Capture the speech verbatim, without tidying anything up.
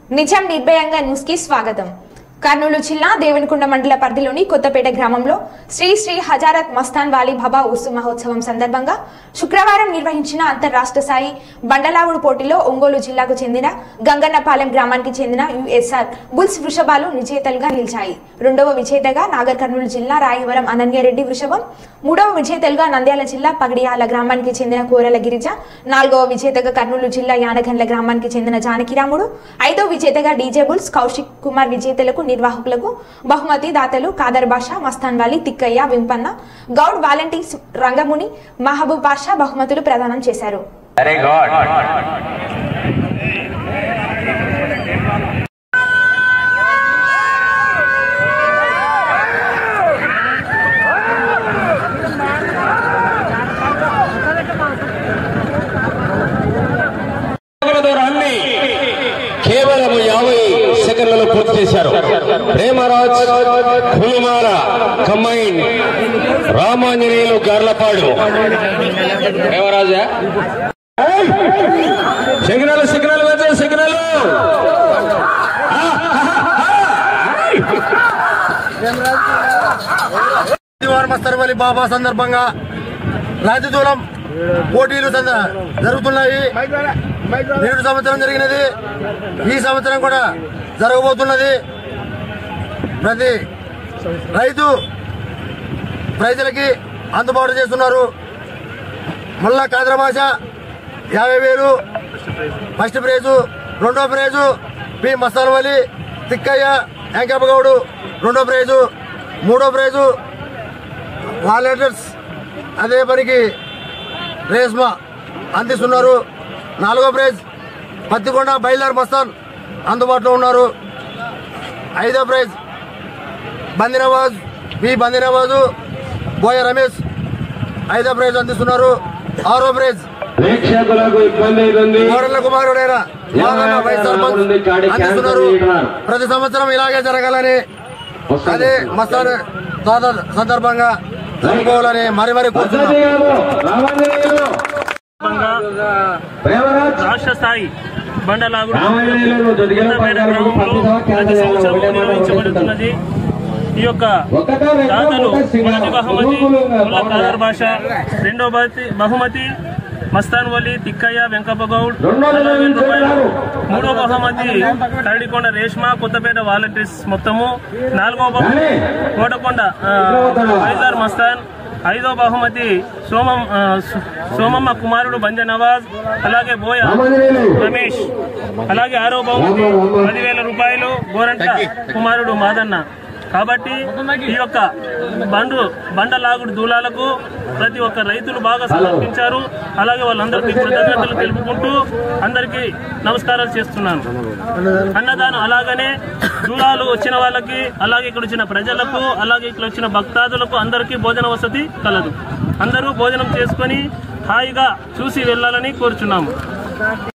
నిజాం నిర్భయంగా న్యూస్ కి స్వాగతం. కర్నూలు జిల్లా దేవనకొండ మండల పరిధిలోని కొత్తపేట గ్రామంలో శ్రీ శ్రీ హజరత్ మస్తాన్ వాలీ బాబా ఉర్సు మహోత్సవం సందర్భంగా శుక్రవారం నిర్వహించిన అంతర్రాష్ట్ర స్థాయి బండలాగుడు పోటీలో ఒంగోలు జిల్లాకు చెందిన గంగన్నపాలెం గ్రామానికి చెందిన యుఎస్ఆర్ బుల్స్ వృషభాలు విజేతలుగా నిలిచాయి. రెండవ విజేతగా నాగర్ కర్నూలు జిల్లా రాయవరం అనన్యారెడ్డి వృషభం, మూడవ విజేతలుగా నంద్యాల జిల్లా పగడియాల గ్రామానికి చెందిన కోరల గిరిజ, నాలుగవ విజేతగా కర్నూలు జిల్లా యానగండ్ల గ్రామానికి చెందిన జానకిరాముడు, ఐదవ విజేతగా డీజే బుల్స్ కౌశిక్ కుమార్ విజేతలకు నిర్వాహకులకు బహుమతి దాతలు కాదర్ బాషా, మస్తాన్ వాలీ, తిక్కయ్య, వింపన్న, గౌడ్ వాలంటీర్స్, రంగముని, మహబూబ్ బాషా బహుమతులు ప్రదానం చేశారు. కేవలం యాభై సెకండ్లలో పూర్తి చేశారు. Premraj Kulimala combine, Ramanjaneyulu Garlapadu. Premraja signal signal వచ్చే సిగ్నల్ మస్తాన్ వాలీ బాబా సందర్భంగా రాజదూలం పోటీలు జరుగుతున్నాయి. నేడు సంవత్సరం జరిగినది, ఈ సంవత్సరం కూడా జరగబోతున్నది. ప్రతి రైతు ప్రజలకి అందుబాటు చేస్తున్నారు. మళ్ళా కాదర్ భాష యాభై వేలు ఫస్ట్ ప్రైజు, రెండో ప్రైజు పి మస్తాన్ వాలీ, తిక్కయ్య, వెంకప్పగౌడు రెండో ప్రైజు, మూడో ప్రైజు వాలంటీర్స్ అదే పనికి రేస్మా అందిస్తున్నారు. నాలుగో ప్రైజ్ పత్తికొండ బయలుదేరి మస్తాన్ అందుబాటులో ఉన్నారు. ఐదో ప్రైజ్ బందినవాజ్ బి బందినవాజు, బోయ రమేష్ ఐదో ప్రైజ్ అందిస్తున్నారు. ఆరో ప్రైజ్ కోరల కుమారుడైన వైస్ సర్పంచ్ అందిస్తున్నారు. ప్రతి సంవత్సరం ఇలాగే జరగాలని, అదే మస్తాన్ సందర్భంగా జరుపుకోవాలని మరి మరి కోరుతున్నాం. రాష్ట్ర స్థాయి బండలాగుడు ప్రతి సంవత్సరం నిర్వహించబడుతున్నది. ఈ యొక్క దాతలు మొదటి బహుమతి కాదర్ భాష, రెండో బహుమతి మస్తాన్ వాలీ, తిక్కయ్య, వెంకప్పగౌడ్ నలభై వేల రూపాయలు, మూడో బహుమతి కరడికొండ రేష్మా, కొత్తపేట వాలంటీర్స్ మొత్తము, నాలుగో బహుమతి కోటకొండ వైజార్ మస్తాన్, ఐదో బహుమతి సోమం సోమమ్మ కుమారుడు బంజ నవాజ్, అలాగే బోయ రమేష్, అలాగే ఆరో బహుమతి పదివేల రూపాయలు గోరంట కుమారుడు మాదన్న. కాబట్టి ఈ యొక్క బండు బండలాగుడు దూలాలకు ప్రతి ఒక్క రైతులు బాగా సమర్పించారు. అలాగే వాళ్ళందరికీ కృతజ్ఞతలు తెలుపుకుంటూ అందరికీ నమస్కారాలు చేస్తున్నాను. అన్నదానం అలాగనే దూలాలు వచ్చిన వాళ్ళకి, అలాగే ఇక్కడ వచ్చిన ప్రజలకు, అలాగే ఇక్కడ వచ్చిన భక్తాదులకు అందరికీ భోజన వసతి కలదు. అందరూ భోజనం చేసుకొని హాయిగా చూసి వెళ్ళాలని కోరుచున్నాము.